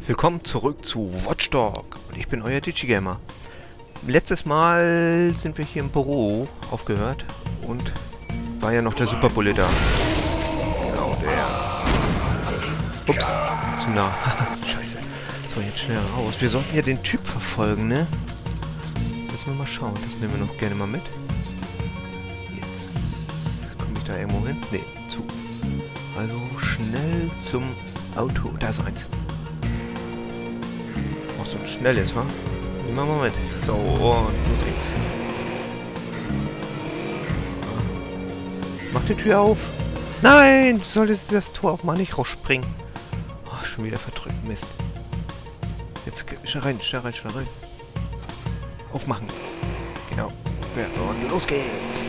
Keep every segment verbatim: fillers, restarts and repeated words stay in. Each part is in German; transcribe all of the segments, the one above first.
Willkommen zurück zu Watch Dog. Und ich bin euer Digigamer. Letztes Mal sind wir hier im Büro aufgehört und war ja noch der Superbulle da. Genau der. Ups, zu nah. Scheiße. So, jetzt schnell raus. Wir sollten ja den Typ verfolgen, ne? Müssen wir mal schauen. Das nehmen wir noch gerne mal mit. Jetzt komme ich da irgendwo hin? Ne, zu. Also schnell zum Auto. Da ist eins. Auch so ein schnelles, wa? Nehmen wir mal mit. So, und los geht's. Mach die Tür auf. Nein! Du solltest das Tor auf mal nicht rausspringen. Oh, schon wieder verdrückt. Mist. Jetzt schnell rein, schnell rein, schnell rein. Aufmachen. Genau. So, und los geht's.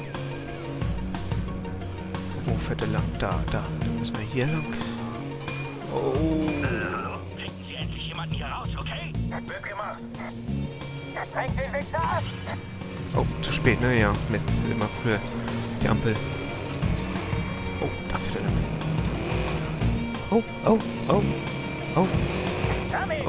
Wo fährt er lang? Da, da. Dann müssen wir hier lang. Oh. Finden Sie endlich jemanden hier raus, okay? Wird gemacht. Fängt den Wichser ab! Oh, zu spät, ne? Ja, Mist. Immer früher. Die Ampel. Oh, da fährt er lang. Oh, oh, oh. Oh. Oh.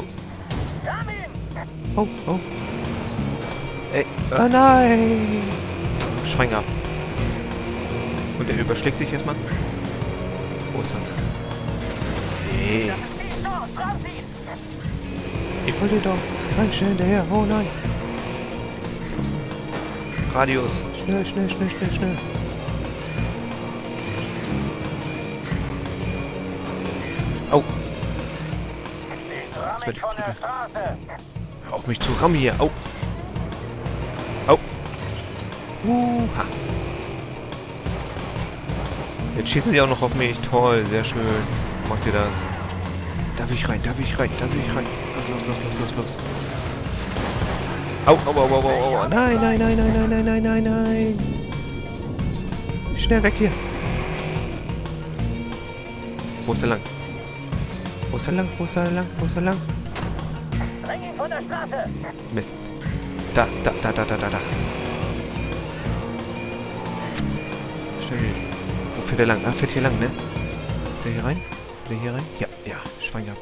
Oh, oh. Ey, oh nein! Schwein ab. Und er überschlägt sich erstmal. Wo ist er? Hey. Ich wollte doch. Nein, schnell hinterher. Oh nein. Radius. Schnell, schnell, schnell, schnell, schnell. Oh. Das wird Hör auf mich zu rammen hier. Oh. Oh. Uha. Jetzt schießen sie auch noch auf mich. Toll, sehr schön. Macht ihr das? Darf ich rein? Darf ich rein? Darf ich rein? Los, los, los, los, los, los. Au, au, au, au, au, au. Nein, nein, nein, nein, nein, nein, nein, nein, nein. Schnell weg hier. Wo ist er lang? Wo ist er lang? Wo ist er lang? Wo ist er lang? Bring ihn von der Straße! Mist. Da, da, da, da, da, da, da. Schnell. Wo fährt er lang? Ah, fährt hier lang, ne? Fährt er hier rein? Fährt er hier rein? Ja, ja. Schwein gehabt.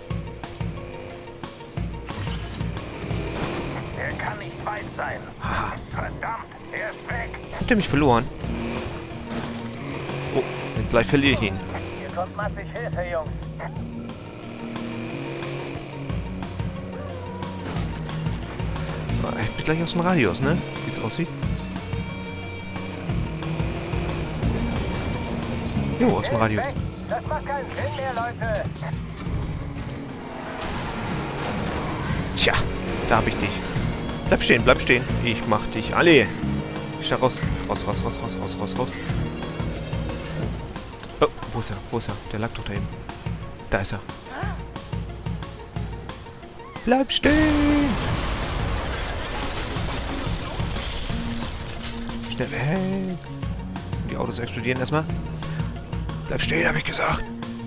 Er kann nicht weit sein. Ah. Verdammt, er ist weg. Habt ihr mich verloren? Oh, gleich verliere ich ihn. Hier kommt massig Hilfe, Jungs. Ich bin gleich aus dem Radius, ne? Wie es aussieht. Jo, aus dem Radius. Das macht keinen Sinn mehr, Leute. Tja, da hab ich dich. Bleib stehen, bleib stehen. Ich mach dich alle. Schnell raus. Raus, raus, raus, raus, raus, raus, raus. Oh, wo ist er? Wo ist er? Der lag doch da eben. Da ist er. Bleib stehen! Schnell weg. Die Autos explodieren erstmal. Bleib stehen, hab ich gesagt.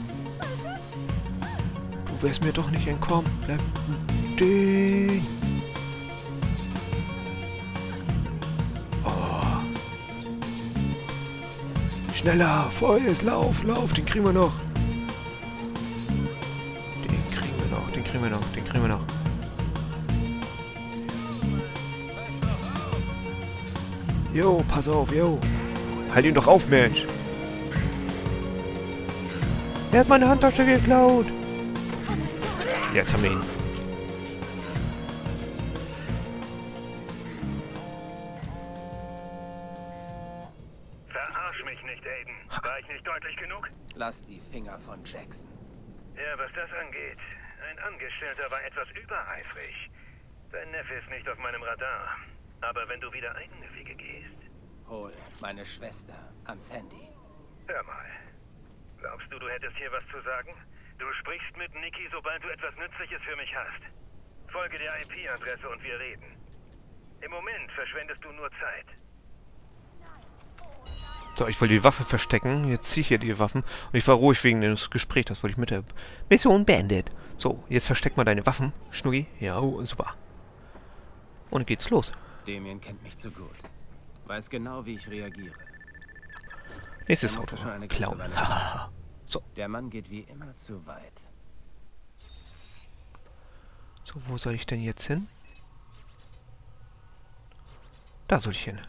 Du wirst mir doch nicht entkommen. Bleib stehen. Oh. Schneller, Feuer, lauf, lauf, den kriegen wir noch. Den kriegen wir noch, den kriegen wir noch, den kriegen wir noch. Jo, pass auf, jo. Halt ihn doch auf, Mensch. Er hat meine Handtasche geklaut. Jetzt haben wir ihn. Verarsch mich nicht, Aiden. War ich nicht deutlich genug? Lass die Finger von Jackson. Ja, was das angeht. Ein Angestellter war etwas übereifrig. Sein Neffe ist nicht auf meinem Radar. Aber wenn du wieder eigene Wege gehst... Hol meine Schwester ans Handy. Hör mal. Glaubst du, du hättest hier was zu sagen? Du sprichst mit Nikki, sobald du etwas Nützliches für mich hast. Folge der I P-Adresse und wir reden. Im Moment verschwendest du nur Zeit. So, ich wollte die Waffe verstecken. Jetzt ziehe ich hier die Waffen. Und ich war ruhig wegen des Gesprächs. Das wollte ich mit der Mission beendet. So, jetzt versteck mal deine Waffen, Schnuggi. Ja, oh, super. Und geht's los. Damien kennt mich zu gut. Weiß genau, wie ich reagiere. Nächstes Auto. Clown. So. Der Mann geht wie immer zu weit. So, wo soll ich denn jetzt hin? Da soll ich hin.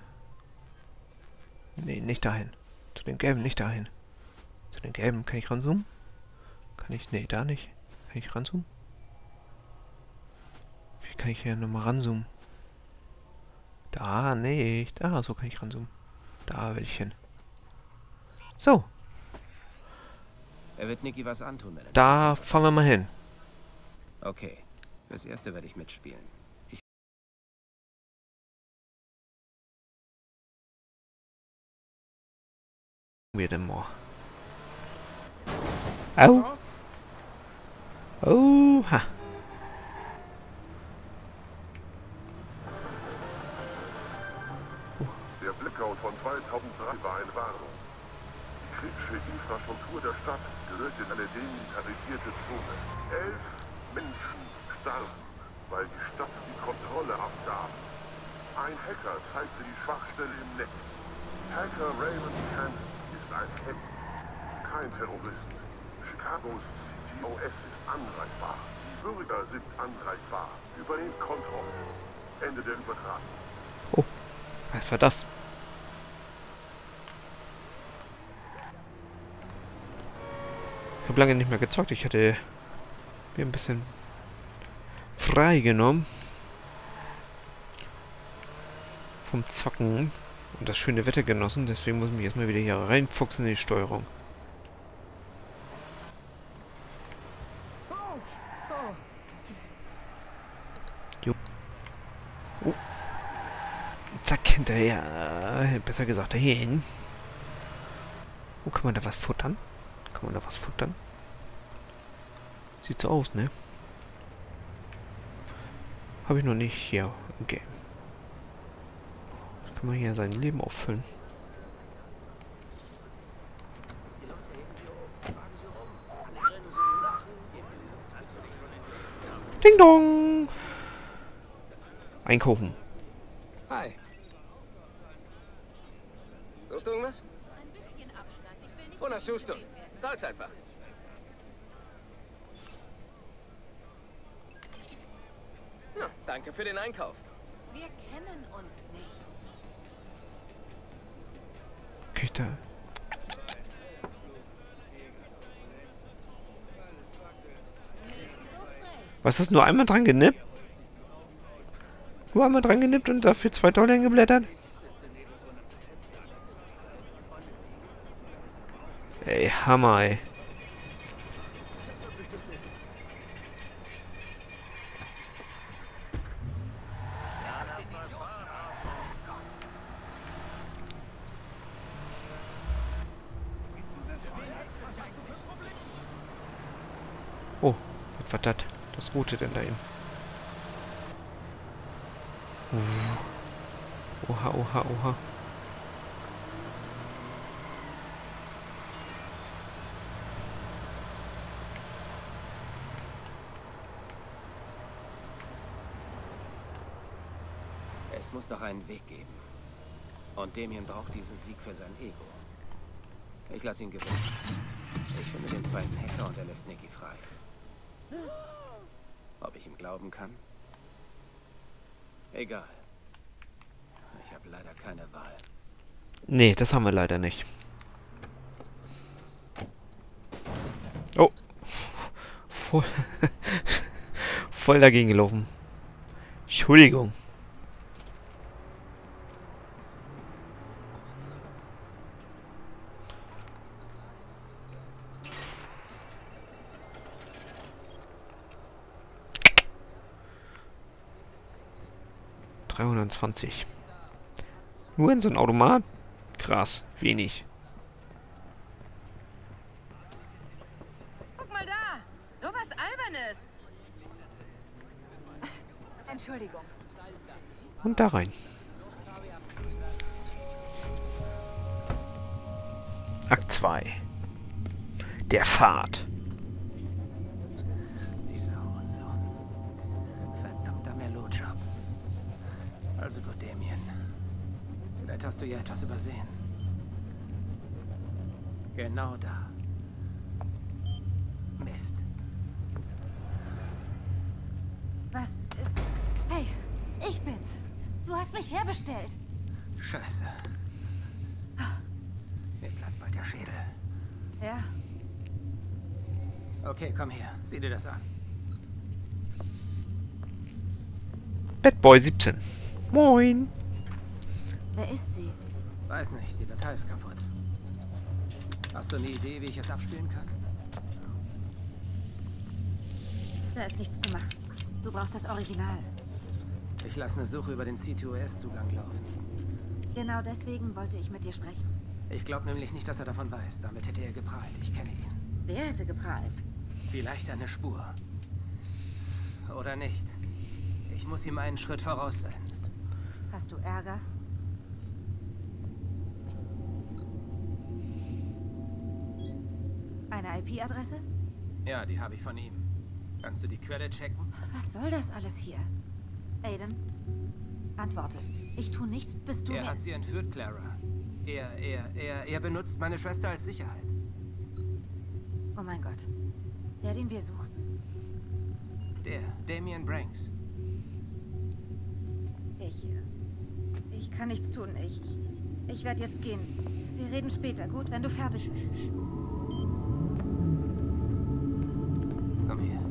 Nee, nicht dahin. Zu den gelben, nicht dahin. Zu den gelben, kann ich ranzoomen? Kann ich, nee, da nicht. Kann ich ranzoomen? Wie kann ich hier nochmal ranzoomen? Da nicht. Da, so kann ich ranzoomen. Da will ich hin. So. Er wird Nikki was antun, wenn er... Da fahren wir mal hin. Okay. Fürs Erste werde ich mitspielen. Ich... Wir denn mal. Au. Oha. Der Blackout von zweitausenddrei war eine Warnung. Die kritische Infrastruktur der Stadt gehört in eine demilitarisierte Zone. Elf Menschen starben, weil die Stadt die Kontrolle abgab. Ein Hacker zeigte die Schwachstelle im Netz. Hacker Raymond Cannon ist ein Held, kein Terrorist. Chicagos C T O S ist angreifbar. Die Bürger sind angreifbar. Übernehmt Kontrolle. Ende der Übertragung. Oh, was war das? Ich habe lange nicht mehr gezockt. Ich hatte mir ein bisschen frei genommen vom Zocken und das schöne Wetter genossen. Deswegen muss ich mich erstmal wieder hier reinfuchsen in die Steuerung. Jo. Oh. Zack, hinterher. Besser gesagt, dahin. Wo kann man da was futtern? Kann man da was futtern? Sieht so aus, ne? Habe ich noch nicht hier im Game. Kann man hier sein Leben auffüllen. Ding dong! Einkaufen. Hi. Suchst du irgendwas? Wonach suchst du? Sag's einfach. Na, danke für den Einkauf. Wir kennen uns nicht. Okay, da. Was ist nur einmal dran genippt? Nur einmal dran genippt und dafür zwei Dollar hingeblättert? Ey, Hammer, ey. Oh, was war das? Das Rote denn da eben? Oha, oha, oha. Es muss doch einen Weg geben. Und Damien braucht diesen Sieg für sein Ego. Ich lasse ihn gewinnen. Ich finde den zweiten Hacker und er lässt Nikki frei. Ob ich ihm glauben kann? Egal. Ich habe leider keine Wahl. Nee, das haben wir leider nicht. Oh. Voll, voll dagegen gelaufen. Entschuldigung. dreihundertzwanzig. Nur in so ein Automat? Krass, wenig. Guck mal da! Sowas Albernes! Entschuldigung. Und da rein. Akt zwei. Der Pfad. Dieser Hurensohn. Verdammter Melodjob. Also gut, Damien. Vielleicht hast du ja etwas übersehen. Genau da. Mist. Was ist... Hey, ich bin's. Du hast mich herbestellt. Scheiße. Mir platzt bald der Schädel. Ja. Okay, komm her. Sieh dir das an. Bad Boy siebzehn. Moin. Wer ist sie? Weiß nicht, die Datei ist kaputt. Hast du eine Idee, wie ich es abspielen kann? Da ist nichts zu machen. Du brauchst das Original. Ich lasse eine Suche über den C zwei O S-Zugang laufen. Genau deswegen wollte ich mit dir sprechen. Ich glaube nämlich nicht, dass er davon weiß. Damit hätte er geprahlt. Ich kenne ihn. Wer hätte geprahlt? Vielleicht eine Spur. Oder nicht. Ich muss ihm einen Schritt voraus sein. Hast du Ärger? Eine I P-Adresse? Ja, die habe ich von ihm. Kannst du die Quelle checken? Was soll das alles hier? Aiden, antworte. Ich tue nichts, bis du Er mir... hat sie entführt, Clara. Er, er, er, er benutzt meine Schwester als Sicherheit. Oh mein Gott. Der, den wir suchen. Der, Damien Branks. Ich... äh, Ich kann nichts tun. Ich... Ich werde jetzt gehen. Wir reden später, gut, wenn du fertig bist. Komm her.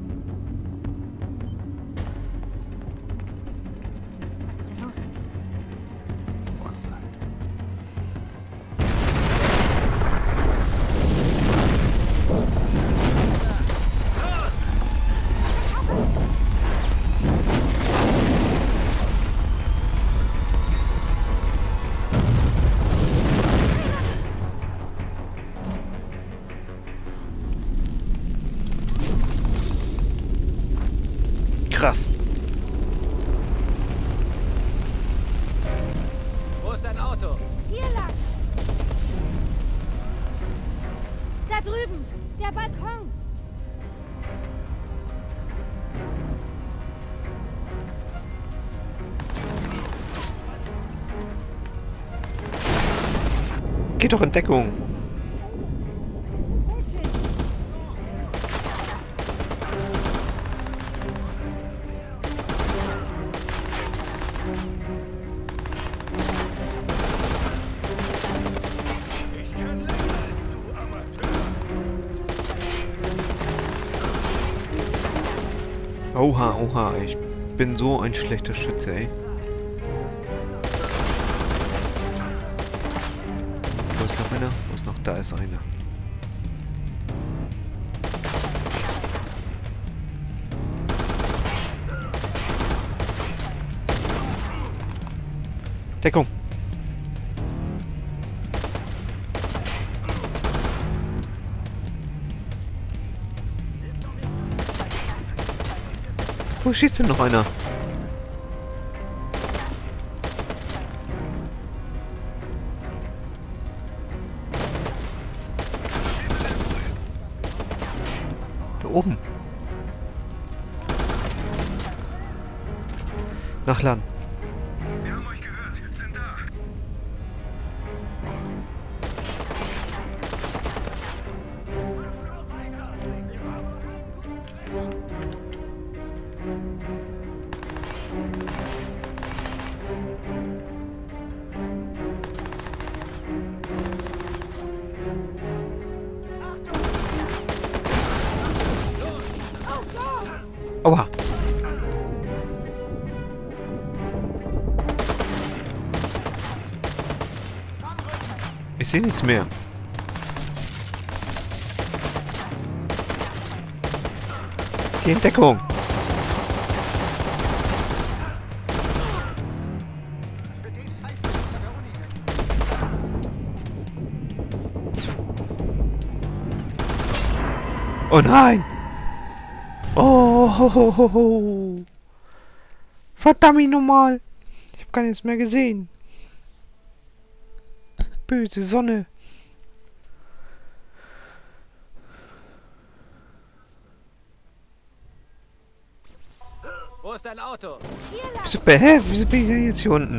Was ist denn los? Monster. Krass. Wo ist dein Auto? Hier lang! Da drüben! Der Balkon! Geht doch in Deckung. Oha, oha, ich bin so ein schlechter Schütze, ey. Wo ist noch einer? Wo ist noch? Da ist einer. Deckung! Wo schießt denn noch einer? Da oben. Nachladen. Wir haben euch gehört. Sind da. Aua. Ich sehe nichts mehr. Geh in Deckung. Oh nein! Oh, ho, ho, ho, ho. Verdammt nochmal! Ich habe gar nichts mehr gesehen. Böse Sonne. Wo ist dein Auto? Wieso, hä? Wieso bin ich denn jetzt hier unten?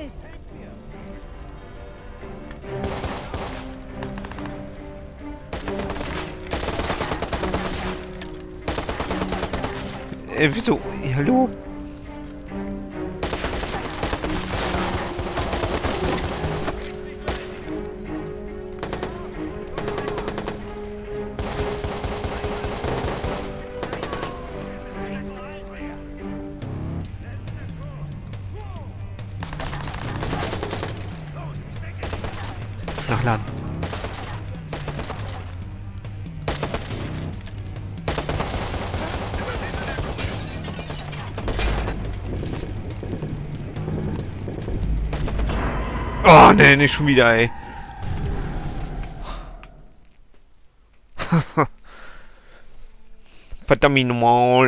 Schild. Äh, wieso? Ja, hallo? Nachladen. Oh, nee, nicht schon wieder, ey. Verdammt nochmal.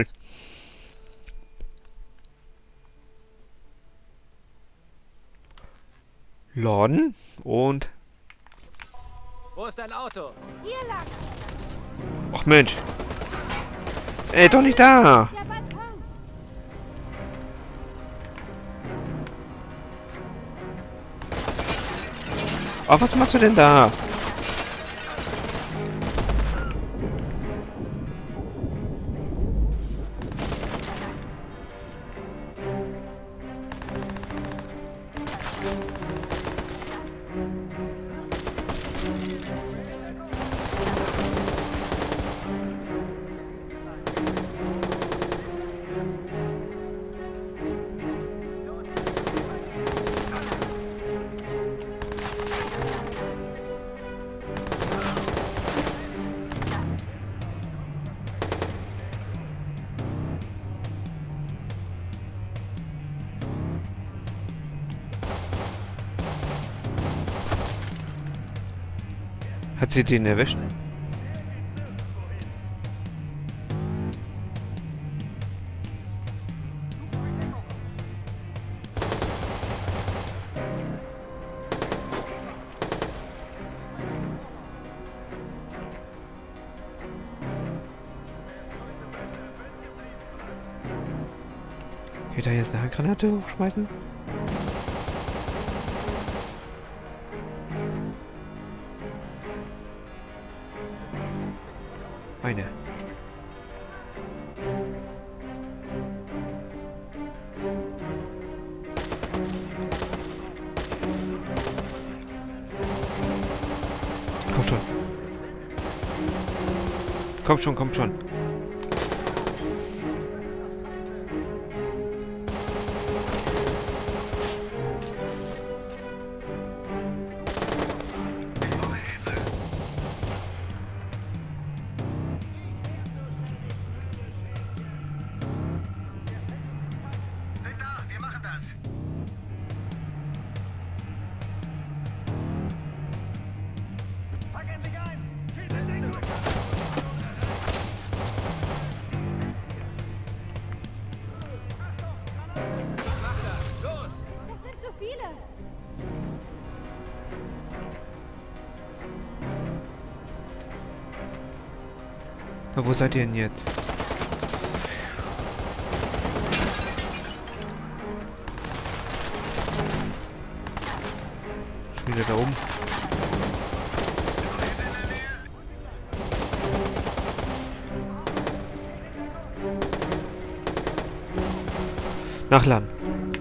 Laden und... Wo ist dein Auto? Hier lang. Ach Mensch. Ey, doch nicht da. Der Balkon. Oh, was machst du denn da? Hat sie den erwischt? Geht da jetzt eine Handgranate hochschmeißen? Eine. Komm schon. Komm schon, komm schon. Na, wo seid ihr denn jetzt? Schon wieder da oben. Nachladen.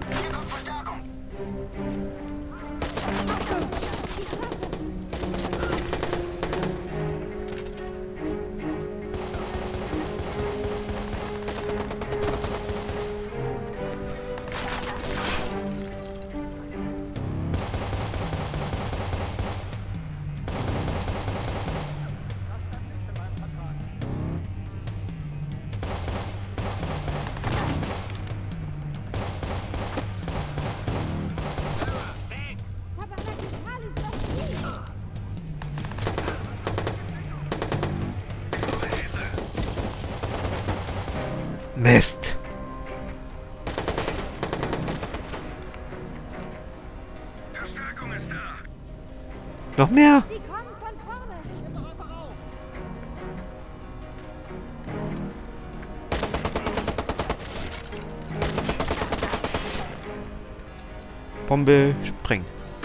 Mist. Verstärkung ist da. Noch mehr? Die kommen von vorne. Bombe sprengen.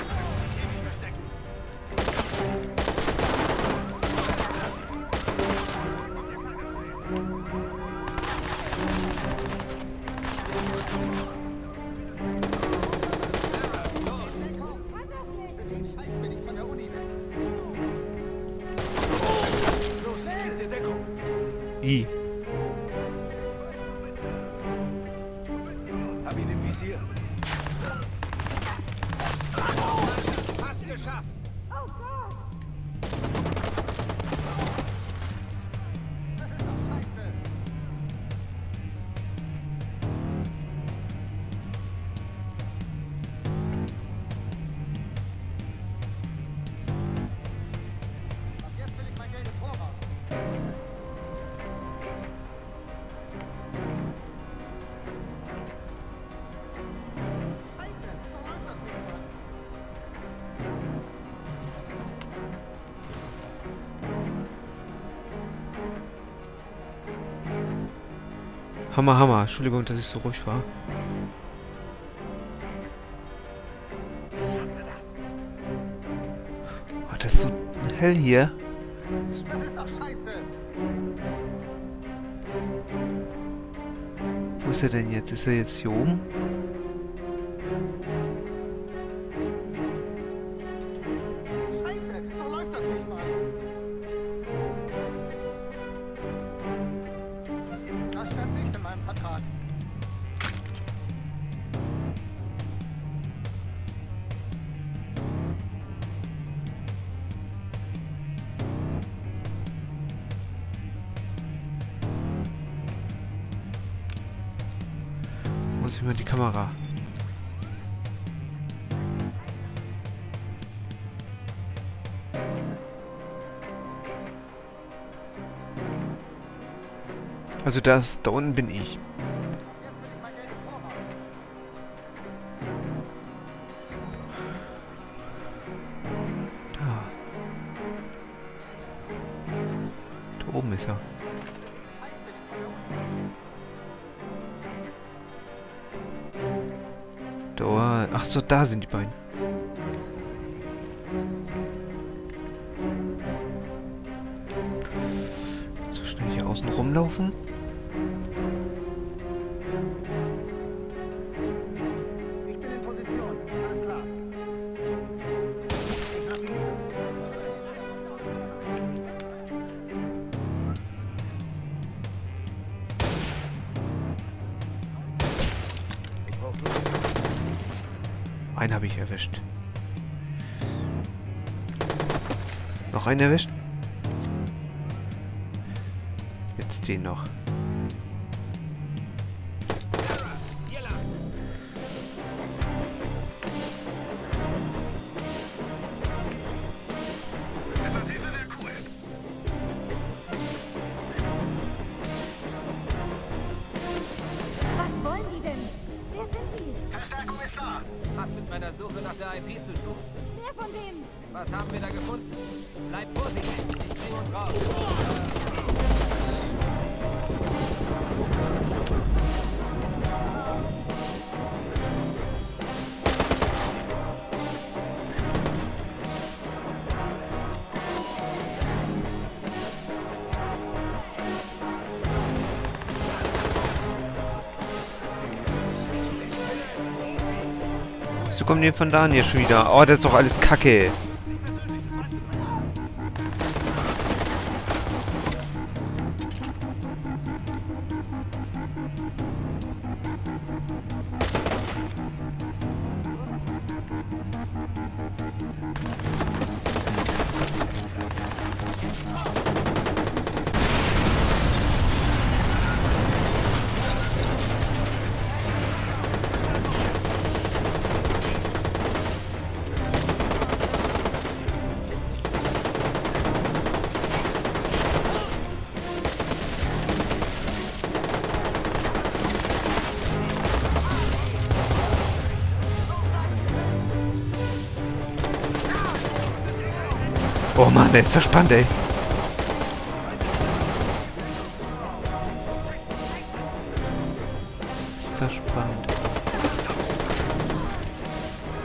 I. Hab ihn im Visier. Fast geschafft. Oh Gott. Das ist doch scheiße. Ab jetzt will ich mein Geld im Voraus. Hammer, Hammer. Entschuldigung, dass ich so ruhig war. Oh, das ist so hell hier. Das ist doch scheiße. Wo ist er denn jetzt? Ist er jetzt hier oben? Scheiße, so läuft das nicht mal. Das stand nicht in meinem Vertrag. Muss ich mal die Kamera. Also das, da unten bin ich. Da. Da oben ist er. Da, ach so, da sind die beiden. So schnell hier außen rumlaufen. Ich bin in Position. Alles klar. Ich lass ihn nicht. Ich brauch nur. Einen habe ich erwischt. Noch einen erwischt? Jetzt den noch. Was wollen die denn? Wer sind die? Verstärkung ist da. Hat mit meiner Suche nach der I P zu tun. Wer von denen? Was haben wir da gefunden? Bleib vorsichtig. Ich bring uns raus. So kommen die von da hier schon wieder. Oh, das ist doch alles Kacke. Oh Mann, der ist ja spannend, ey. Ist das spannend.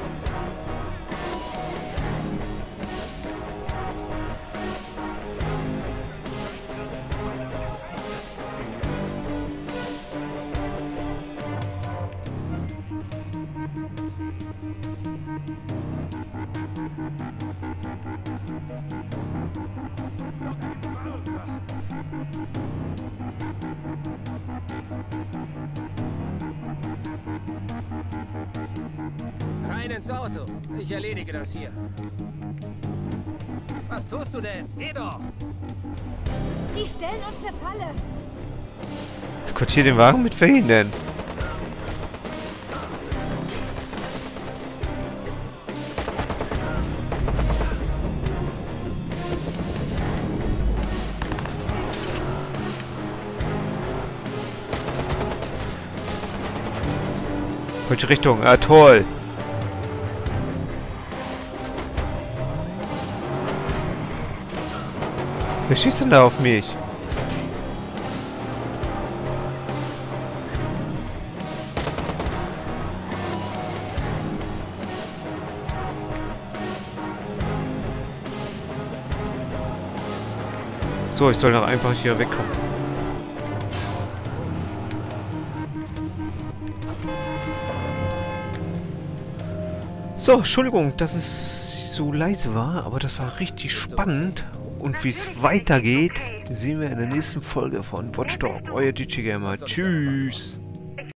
Rein ins Auto. Ich erledige das hier. Was tust du denn? Geh doch! Die stellen uns eine Falle. Eskortier den Wagen mit verhindern. Falsche Richtung. Ah, toll. Wer schießt denn da auf mich? So, ich soll doch einfach hier wegkommen. So, Entschuldigung, dass es so leise war, aber das war richtig spannend. Und wie es weitergeht, sehen wir in der nächsten Folge von Watch Dogs, euer D J Gamer. Tschüss!